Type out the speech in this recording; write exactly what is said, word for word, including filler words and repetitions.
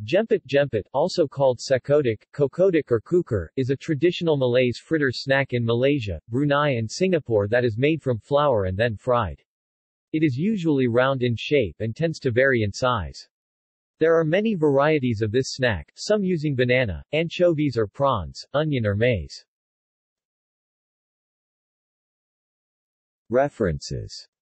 Jemput-jemput, also called sakotik, kokodik or kukur, is a traditional Malays fritter snack in Malaysia, Brunei and Singapore that is made from flour and then fried. It is usually round in shape and tends to vary in size. There are many varieties of this snack, some using banana, anchovies or prawns, onion or maize. References